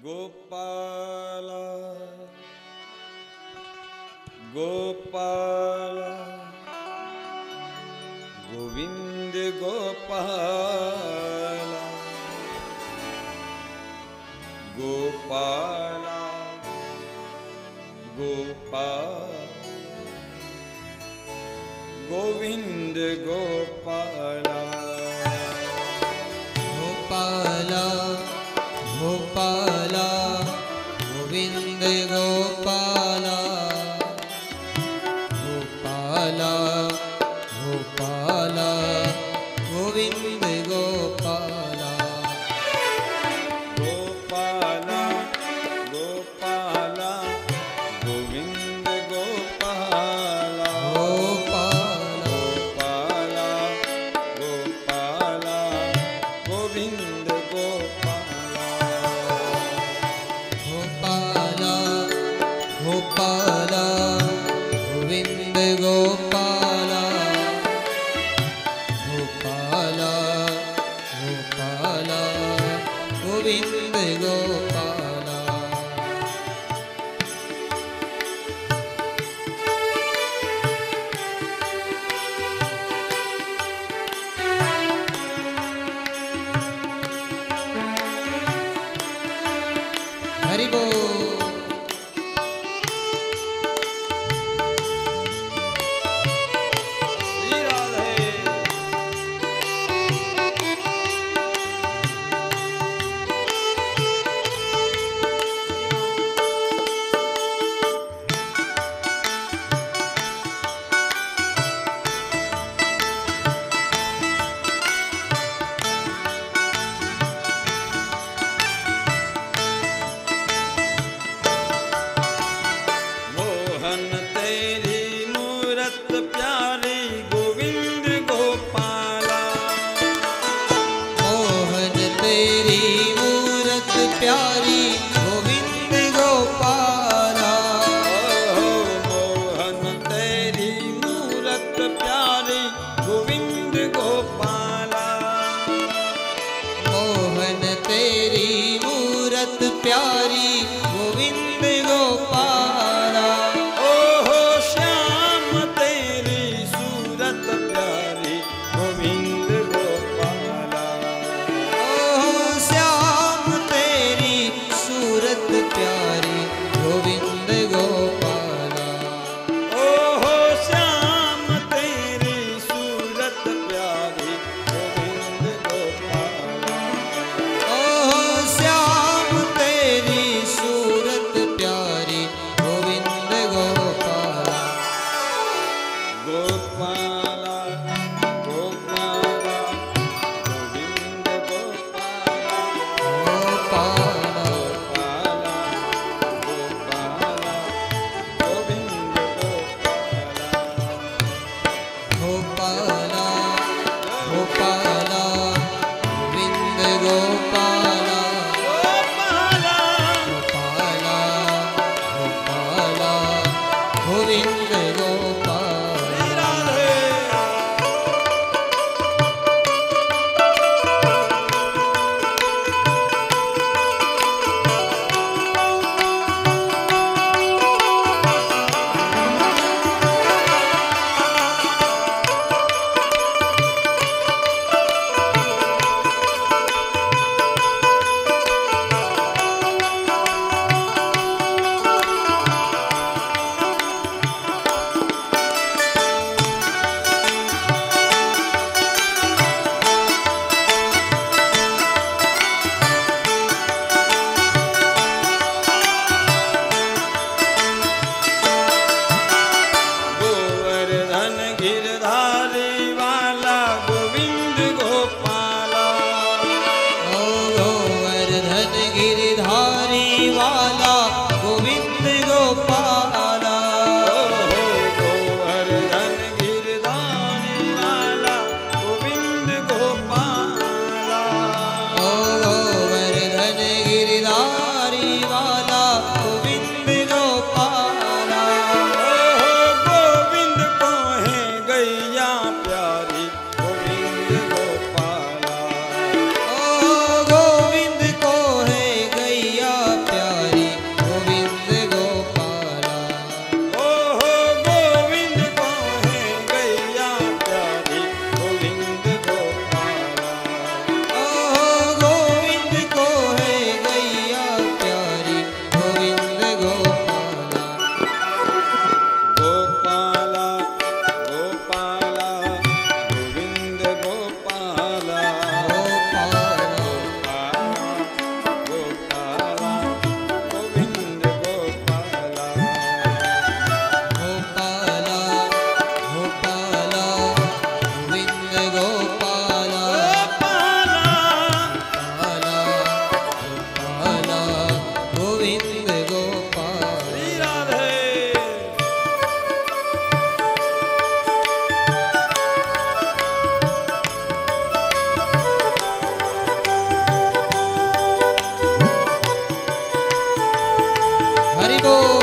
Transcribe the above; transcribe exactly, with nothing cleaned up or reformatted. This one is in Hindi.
गोपाला गोपाला गोविंद गोपाला गोपाला गोपाला गोविंद गोपाला गोपाला गोपाला गोविंद गोपाला गोपाला गोपाला गोविंद गोपाला गोपाला गोपाला गोविंद गोपाला गोपाला गोपाला गोविंद गोपाला गोपाला गोपाला गोविंद गोपाला गोपाला गोपाला गोविंद गोपाला हरि बोल। मोहन तेरी मूरत प्यारी गोविंद गोपाला मोहन तेरी मूरत प्यारी गोविंद गोपाला मोहन तेरी मूरत प्यारी गोविंद गोपाला मोहन तेरी मूरत प्यारी गोविंद गोपाला ओहो श्याम तेरी सूरत प्यारी गोविंद गोपाला ओह श्याम तेरी सूरत प्यारी गोविंद गोपाला ओहो श्याम तेरी सूरत प्यारी गोविंद गोपाला ओह श्याम तेरी सूरत प्यारी गोविंद गोपाला गोपाला गोपाला गोविंद गोपाला गोपाला गोपाला गोपाला गोविंद गोपाला गोपाला गोपाला गोविंद गोपाला गोपाला गोपाला गोपाला गोविंद गोपाला राधे गोवर्धन गिरधारी वाला गोविंद गोपाला ओ गोवर्धन गिरिधारी वाला गोविंद गोपाला ओहो गोवर्धन गिरधारी वाला गोविंद गोपाला ओ गोवर्धन गिरिधारी वाला गोविंद गोपाला ओहो गोविंद को है गैया प्यारी गोविंद गोपाला ओ गोविंद को है गैया गोविंद गोपाल श्री राधे हरि बोल।